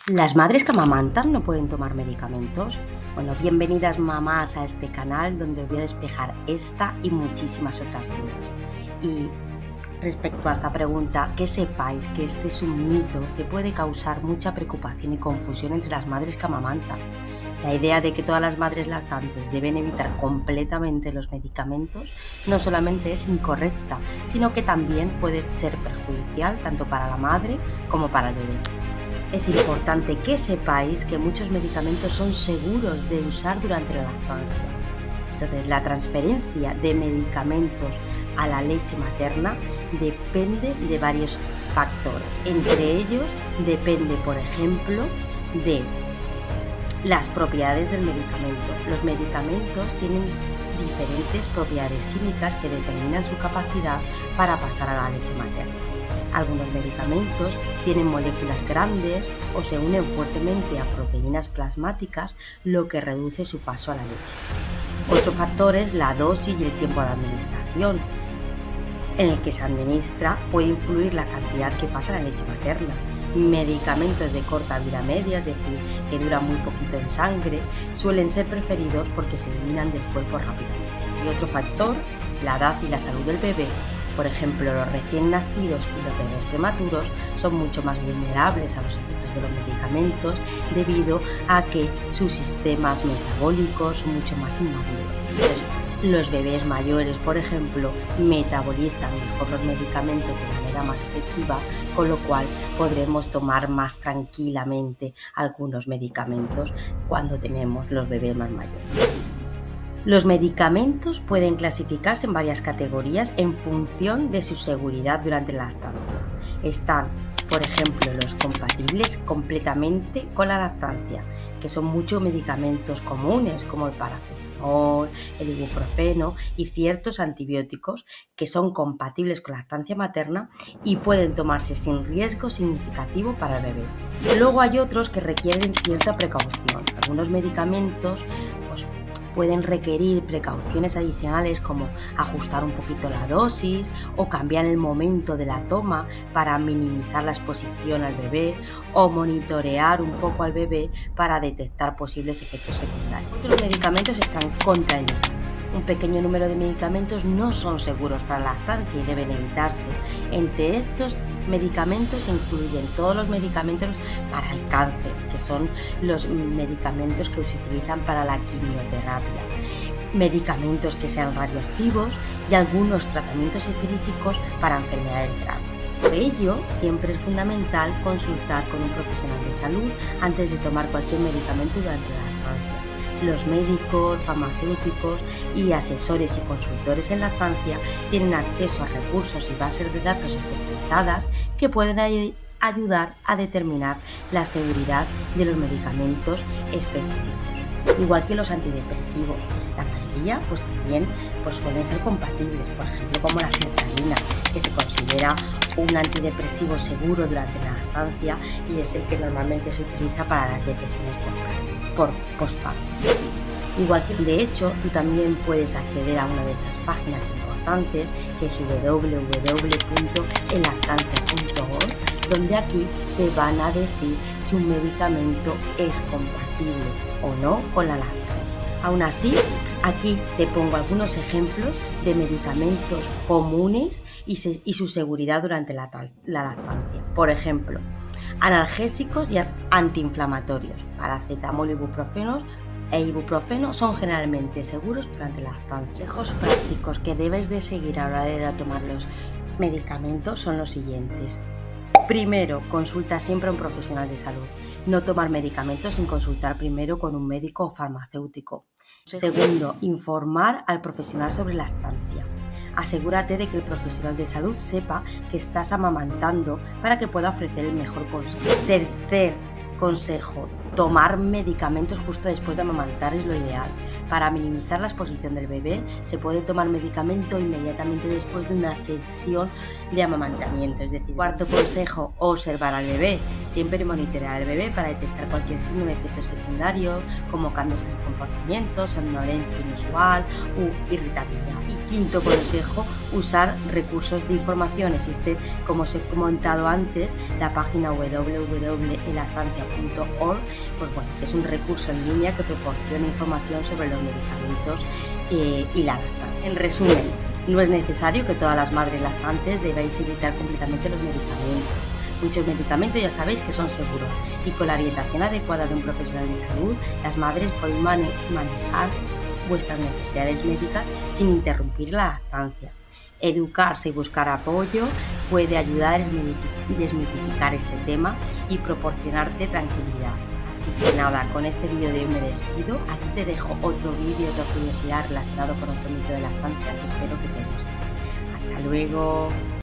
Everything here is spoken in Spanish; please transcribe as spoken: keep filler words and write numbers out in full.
¿Las madres que amamantan no pueden tomar medicamentos? Bueno, bienvenidas mamás a este canal donde os voy a despejar esta y muchísimas otras dudas. Y respecto a esta pregunta, que sepáis que este es un mito que puede causar mucha preocupación y confusión entre las madres que amamantan. La idea de que todas las madres lactantes deben evitar completamente los medicamentos no solamente es incorrecta, sino que también puede ser perjudicial tanto para la madre como para el bebé. Es importante que sepáis que muchos medicamentos son seguros de usar durante la lactancia. Entonces, la transferencia de medicamentos a la leche materna depende de varios factores. Entre ellos, depende, por ejemplo, de las propiedades del medicamento. Los medicamentos tienen diferentes propiedades químicas que determinan su capacidad para pasar a la leche materna. Algunos medicamentos tienen moléculas grandes o se unen fuertemente a proteínas plasmáticas, lo que reduce su paso a la leche. Otro factor es la dosis y el tiempo de administración. En el que se administra puede influir la cantidad que pasa a la leche materna. Medicamentos de corta vida media, es decir, que duran muy poquito en sangre, suelen ser preferidos porque se eliminan del cuerpo rápidamente. Y otro factor, la edad y la salud del bebé. Por ejemplo, los recién nacidos y los bebés prematuros son mucho más vulnerables a los efectos de los medicamentos debido a que sus sistemas metabólicos son mucho más inmaduros. Entonces, los bebés mayores, por ejemplo, metabolizan mejor los medicamentos de manera más efectiva, con lo cual podremos tomar más tranquilamente algunos medicamentos cuando tenemos los bebés más mayores. Los medicamentos pueden clasificarse en varias categorías en función de su seguridad durante la lactancia. Están, por ejemplo, los compatibles completamente con la lactancia, que son muchos medicamentos comunes como el paracetamol, el ibuprofeno y ciertos antibióticos que son compatibles con la lactancia materna y pueden tomarse sin riesgo significativo para el bebé. Luego hay otros que requieren cierta precaución. Algunos medicamentos pues, pueden requerir precauciones adicionales como ajustar un poquito la dosis o cambiar el momento de la toma para minimizar la exposición al bebé o monitorear un poco al bebé para detectar posibles efectos secundarios. Otros medicamentos están contraindicados. Un pequeño número de medicamentos no son seguros para la lactancia y deben evitarse. Entre estos medicamentos se incluyen todos los medicamentos para el cáncer, que son los medicamentos que se utilizan para la quimioterapia, medicamentos que sean radioactivos y algunos tratamientos específicos para enfermedades graves. Por ello, siempre es fundamental consultar con un profesional de salud antes de tomar cualquier medicamento durante la lactancia. Los médicos, farmacéuticos y asesores y consultores en lactancia tienen acceso a recursos y bases de datos especializadas que pueden ayudar a determinar la seguridad de los medicamentos específicos. Igual que los antidepresivos, la mayoría pues también pues suelen ser compatibles, por ejemplo como la sertralina, que se considera un antidepresivo seguro durante la lactancia y es el que normalmente se utiliza para las depresiones por postparto. Igual que de hecho tú también puedes acceder a una de estas páginas importantes que es w w w punto el lactancia punto org, donde aquí te van a decir si un medicamento es compatible o no con la lactancia. Aún así, aquí te pongo algunos ejemplos de medicamentos comunes y, se, y su seguridad durante la, la lactancia. Por ejemplo, analgésicos y antiinflamatorios, paracetamol y ibuprofenos e ibuprofeno son generalmente seguros durante la lactancia. Consejos prácticos que debes de seguir a la hora de tomar los medicamentos son los siguientes. Primero, consulta siempre a un profesional de salud. No tomar medicamentos sin consultar primero con un médico o farmacéutico. Segundo, informar al profesional sobre lactancia. Asegúrate de que el profesional de salud sepa que estás amamantando para que pueda ofrecer el mejor consejo. Tercer consejo, tomar medicamentos justo después de amamantar es lo ideal. Para minimizar la exposición del bebé, se puede tomar medicamento inmediatamente después de una sesión de amamantamiento. Es decir, cuarto consejo, observar al bebé. Siempre monitorear al bebé para detectar cualquier signo de efectos secundarios, como cambios en el comportamiento, somnolencia inusual u irritabilidad. Y quinto consejo, usar recursos de información. Existe, como os he comentado antes, la página w w w punto lactancia punto org, pues bueno, es un recurso en línea que proporciona información sobre los medicamentos eh, y la lactancia. En resumen, no es necesario que todas las madres lactantes debáis evitar completamente los medicamentos. Muchos medicamentos ya sabéis que son seguros y con la orientación adecuada de un profesional de salud, las madres podéis mane manejar vuestras necesidades médicas sin interrumpir la lactancia. Educarse y buscar apoyo puede ayudar a desmitificar este tema y proporcionarte tranquilidad. Así que nada, con este vídeo de hoy me despido. Aquí te dejo otro vídeo, otra curiosidad relacionado con otro mito de lactancia que espero que te guste. Hasta luego.